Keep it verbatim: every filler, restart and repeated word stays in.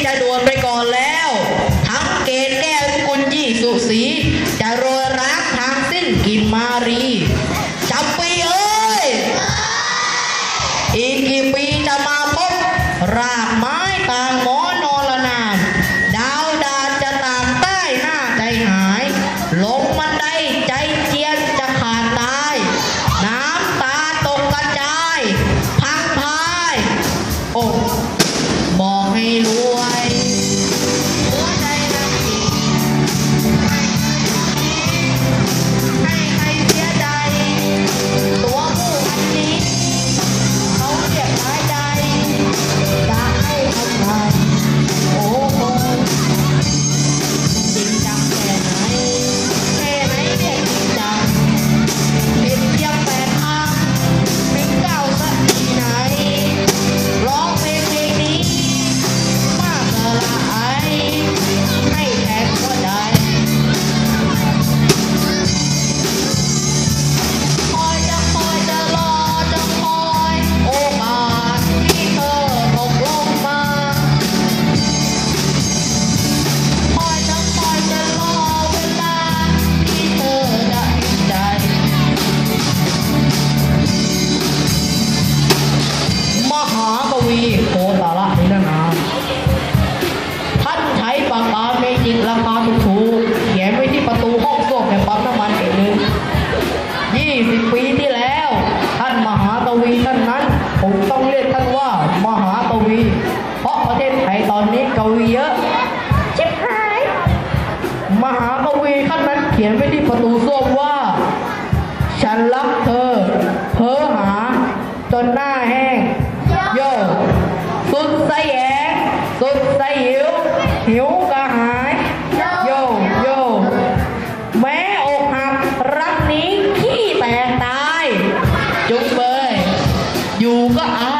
จะด่วนไปก่อนแล้วทั้งเกศแก้วกุลยี่สุสีจะโรยรักทางสิ้นกิมมารีจำปีเอ้ยอีกกี่ปีจะมาพบรากไม้ต่างหมอนอละนามดาวดาจะต่างใต้หน้าใจหายลงมันได้ใจเจียนจะขาดตายน้ำตาตกกระจายพังพายโอ้บอกให้รวยหัวใจนักจิตให้ใครเสียใจตัวผู้อันนี้เขาเรียกหายใจจะให้ทำไมโอ้โหจริงจังแค่ไหนแค่ไหนเรียกจริงจังเป็นเพียงแปดคำเป็นเก้าสักทีไหนร้องเพลงเพลงนี้มากเกินละไอให้แทนหัวใจคอยจะคอยจะรอจะคอยโอกาสที่เธอตกลงมาคอยจะคอยจะรอเวลาที่เธอจะดีใจมหากวีโคตรละนี่นะนะท่านใช้ปากกาเมจิกราคาถูกๆแหยไว้ที่ประตูห้องส้วมในปั๊มน้ำมันเองหนึ่งยี่สิบปีที่แล้วท่านมหากวีท่านนั้นผมต้องเรียกท่านว่ามหากวีเพราะประเทศไทยตอนนี้กวีเยอะเจ็บหายมหากวีท่านนั้นเขียนไว้ที่ประตูส้วมว่าฉันรักเธอเพ้อหาจนหน้าแห้งโย่สุดสยแยงสุดสยหิวหิวกระหายโย่โย่แม้อกหักรักนี้ขี้แตกตายจุกเบยอยู่ก็อ